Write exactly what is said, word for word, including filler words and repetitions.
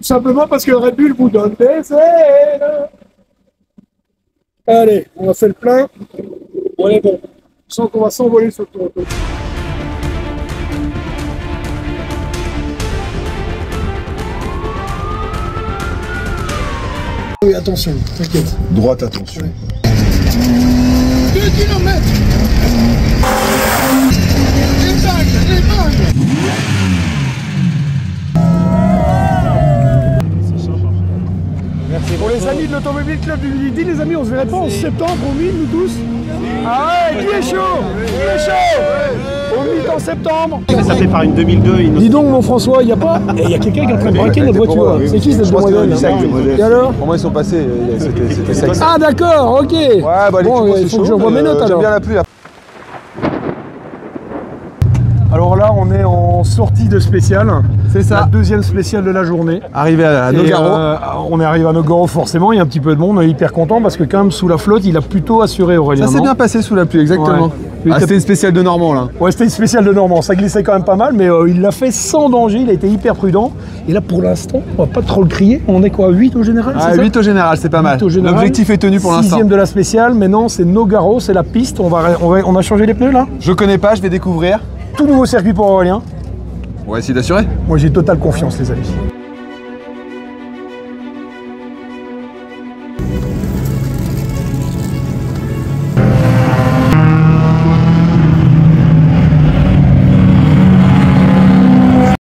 simplement parce que Red Bull vous donne des ailes. Allez, on a fait le plein. On est bon. Je sens qu'on va s'envoler sur le tour. Oui, attention, t'inquiète. Droite, attention. deux kilomètres. Épingle, épingle. Merci. Pour les amis de l'Automobile Club du Midi, les amis, on se verrait pas en septembre au mille, nous tous? Ah ouais, qui est chaud? Qui est chaud? Au mille en septembre. Ça fait par une deux mille deux. Une... Dis donc, mon François, il n'y a pas. Il y a quelqu'un qui est en train de braquer notre voiture. C'est qui cette demoiselle? Et alors? Pour moi, ils sont passés. C'était sexe. Ah, d'accord, ok. Ouais, bah, bon, il faut que je vois mes notes alors. J'aime bien la pluie. Alors là, on est en sortie de spécial. C'est ça. La deuxième spéciale de la journée. Arrivé à, à Nogaro. Euh, on est arrivé à Nogaro, forcément. Il y a un petit peu de monde. On est hyper content parce que, quand même, sous la flotte, il a plutôt assuré Aurélien. Ça s'est bien passé sous la pluie, exactement. Ouais. Ah, c'était une spéciale de Normand là. Ouais, c'était une spéciale de Normand. Ça glissait quand même pas mal, mais euh, il l'a fait sans danger. Il a été hyper prudent. Et là, pour l'instant, on va pas trop le crier. On est quoi, huit au général? Ah, huit au général, c'est pas mal. L'objectif est tenu pour l'instant. Sixième de la spéciale. Maintenant, c'est Nogaro, c'est la piste. On, va, on, va, on a changé les pneus là. Je connais pas, je vais découvrir. Tout nouveau circuit pour Aurélien. On va essayer d'assurer. Moi, j'ai totale confiance, les amis.